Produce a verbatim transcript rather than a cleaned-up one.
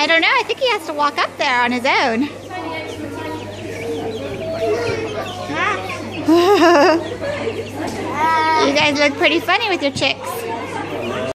I don't know. I think he has to walk up there on his own. You guys look pretty funny with your chick.